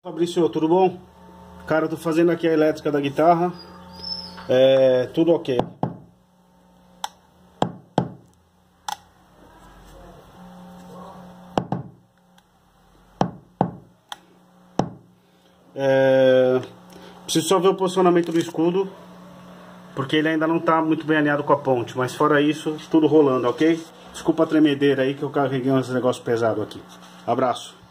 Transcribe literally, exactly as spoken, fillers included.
Fabrício, tudo bom? Cara, eu tô fazendo aqui a elétrica da guitarra. É, tudo ok. É, preciso só ver o posicionamento do escudo, porque ele ainda não tá muito bem alinhado com a ponte. Mas fora isso, tudo rolando, ok? Desculpa a tremedeira aí que eu carreguei uns negócios pesados aqui. Abraço.